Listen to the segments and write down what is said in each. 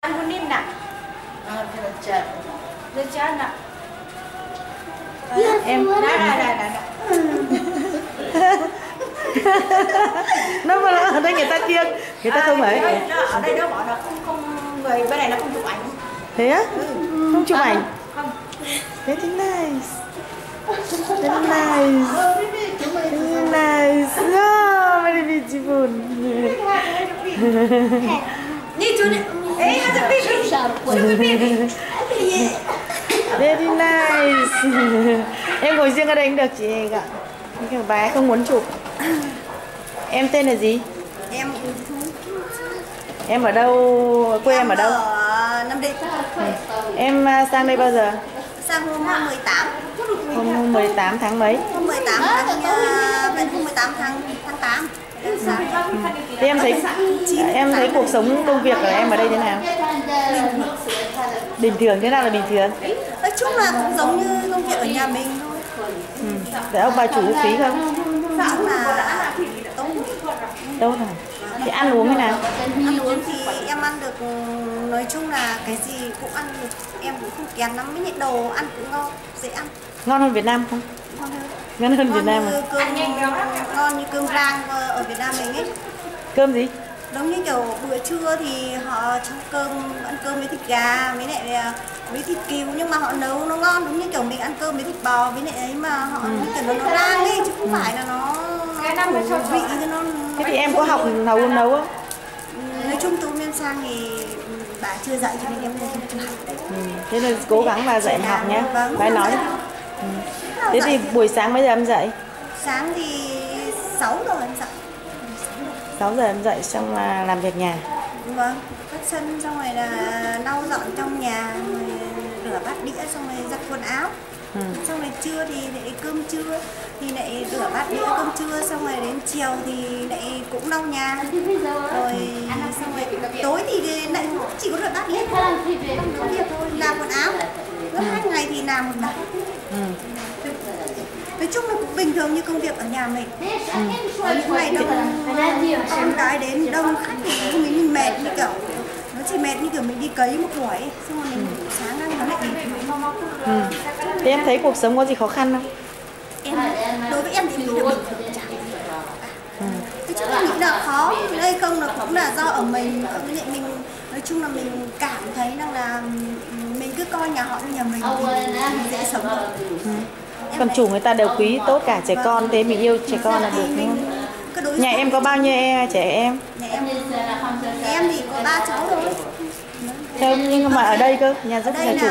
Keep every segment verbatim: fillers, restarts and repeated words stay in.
Kuning nak? Ah, belajar. Belajar nak? Em Dah, dah, dah, dah, dah. nó mà ở đây người ta kiêng, người ta không ấy. Ở đây nó, ở đây nó bảo là không không người bên này nó không chụp ảnh. Thế á? Không chụp ảnh. Không. Very nice. Very nice. Very nice. Oh, very beautiful. Ni chú này. Ê, nó sẽ bị. Very nice. Em ngồi riêng ở đây cũng được chị ạ. Cái bé không muốn chụp. Em tên là gì? Em Em ở đâu? Quê em, em ở đâu? Ở Nam Định. Ừ. Em sang đây bao giờ? Sang hôm mười tám. Hôm mười tám tháng mấy? Hôm mười tám tháng bên hôm mười tám tháng tháng tám. Ừ. Thế em thấy em thấy cuộc sống công việc của em ở đây thế nào? Bình thường. Thế nào là bình thường? Nói chung là cũng giống như công việc ở nhà mình thôi. Ừ. Để ông bà chủ phí không? Cũng là tốt. Đâu rồi? Thì ăn uống thế nào? Ăn uống thì em ăn được, nói chung là cái gì cũng ăn được. Em cũng không kén lắm, mấy những đồ ăn cũng ngon, dễ ăn. Ngon hơn Việt Nam không? Ngon hơn. Ngon hơn Việt Nam như à? cơm, ngon như cơm rang ở Việt Nam mình ấy. Cơm gì? Giống như kiểu bữa trưa thì họ cho cơm, ăn cơm với thịt gà, với lại với thịt cừu, nhưng mà họ nấu nó ngon giống như kiểu mình ăn cơm với thịt bò với lại ấy, mà họ ừ. như kiểu nó, nó rang ấy chứ không ừ. phải là nó đủ vị cho nó. Thế thì em có học nấu nấu không? Nói chung từ em sang thì bà chưa dạy cho nên em không chưa học. Ừ. Thế nên cố gắng bà dạy học nhé. Vâng, bà nói. Ừ. Thế thì buổi sáng mấy giờ em dậy? Sáng thì sáu giờ em dậy. sáu giờ em dậy xong là làm việc nhà. Vâng, quét sân xong rồi là lau dọn trong nhà, rồi rửa bát đĩa xong rồi giặt quần áo. Ừ. Xong rồi trưa thì lại cơm trưa thì lại rửa bát đĩa cơm trưa, xong rồi đến chiều thì lại cũng lau nhà. Rồi xong rồi tối thì lại chỉ có rửa bát đĩa thôi, không nấu việc thôi, làm quần áo. Cứ hai ngày thì làm một lần. Ừ. Nói chung là cũng bình thường như công việc ở nhà mình. Ừ. Có những ngày đông con cái đến đông khách thì mình, mình mệt như kiểu nó chỉ mệt như kiểu mình đi cấy một buổi xong rồi mình sáng ăn nó lại bình thường. Ừ. Thế em thấy cuộc sống có gì khó khăn không? Em đối với em thì mình được bình thường chẳng. Ừ. Nói chung là nghĩ là khó đây không là cũng là do ở mình, ở với mình nói chung là mình cảm thấy rằng là mình cứ coi nhà họ như nhà mình thì mình dễ sống hơn. Ừ. Còn chủ người ta đều quý tốt cả trẻ con, thế mình yêu trẻ con là được đúng không? Nhà em có bao nhiêu em, trẻ em? Nhà em, em thì có ba cháu thôi. Thế nhưng mà ở đây cơ, nhà giúp nhà chủ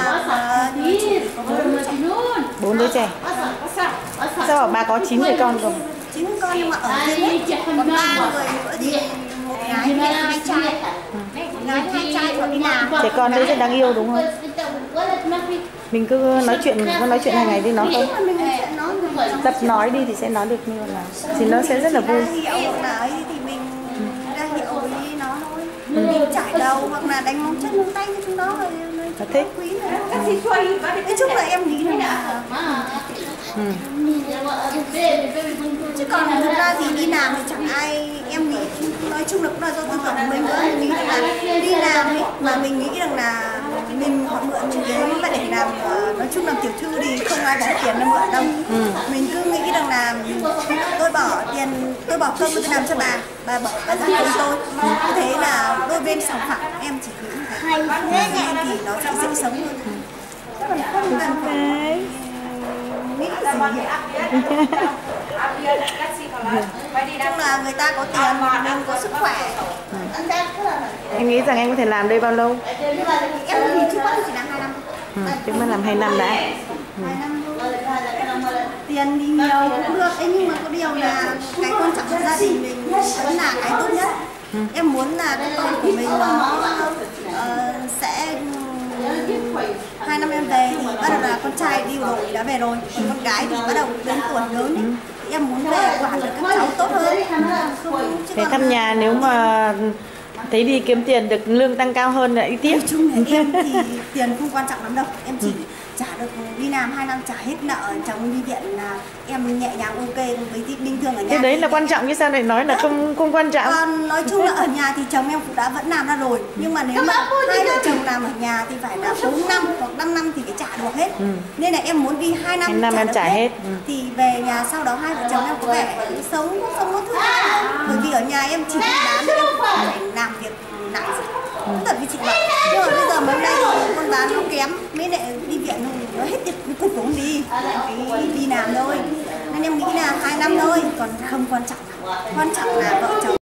bốn đứa trẻ. Sao bảo bà có chín người con rồi? Chín con nhưng mà ở riêng còn ba người nữa thì một gái với hai trai. Một gái hai trai còn đi làm. Trẻ con đấy rất đáng yêu đúng không? Mình cứ nói chuyện, cứ nói chuyện hàng ngày đi nó không? Tập nói đi thì sẽ nói được như là thì nó sẽ rất là vui. Ra hiệu là thì mình ra hiệu với nó thôi. Mình chải đầu hoặc là đánh móng chân móng tay với chúng nó rồi nó thích. Quý rồi. Nói chung là em nghĩ là ừ. Chứ còn thực ra thì đi làm thì chẳng ai, em nghĩ nói chung là cũng là do tư tưởng của mình nữa. Mình nghĩ là đi làm ấy mà mình nghĩ rằng là mình họ mượn mình đến vậy để làm, nói chung làm tiểu thư thì không ai bỏ tiền ra mượn đâu. Ừ. Mình cứ nghĩ rằng là tôi bỏ tiền, tôi bỏ công tôi làm cho bà, bà bỏ cả ra công tôi. Ừ. Thế là đôi bên sòng phẳng, em chỉ nghĩ hay nên thì nó sẽ dễ sống hơn. Chứ còn không cần phải nghĩ gì. Chung là người ta có tiền, mình có sức khỏe. Ừ. Em nghĩ rằng em có thể làm đây bao lâu? Em thì trước mắt chỉ làm hai năm. Ừ, trước mắt làm hai năm đã. Ừ. Tiền thì nhiều cũng được, nhưng mà có điều là cái quan trọng của gia đình mình vẫn là cái tốt nhất. Ừ. Em muốn là cái con của mình nó uh, sẽ hai năm em về thì bắt đầu là con trai đi rồi đã về rồi, còn con gái thì bắt đầu đến tuổi lớn ấy. Thì em muốn về quản được các cháu tốt hơn. Thế thăm nhà nếu mà thấy đi kiếm tiền được lương tăng cao hơn lại đi tiếp. Nói chung là em thì tiền không quan trọng lắm đâu, em chỉ trả được, đi làm hai năm trả hết nợ chồng đi viện là em nhẹ nhàng ok, với bình thường ở nhà. Thế đấy là quan trọng chứ sao lại nói là đấy. không không quan trọng. Còn nói chung là ở nhà thì chồng em cũng đã vẫn làm ra rồi, nhưng mà nếu mà hai vợ chồng làm ở nhà thì phải là bốn năm hoặc năm năm thì phải trả được hết. Ừ. Nên là em muốn đi hai năm, hai năm trả em được trả hết. hết. Ừ. Thì về nhà sau đó hai vợ chồng em có vẻ sống không có thứ hai nữa. Bởi vì ở nhà em chỉ đi bán em cũng phải làm việc nặng gì. Ừ. Thật với chị bảo. Nhưng mà bây giờ mấy nay thì con bán nó kém, mấy lại đi viện nó hết tiền cục cũng đi, cái đi làm thôi. Nên em nghĩ là hai năm thôi, còn không quan trọng. Quan trọng là vợ chồng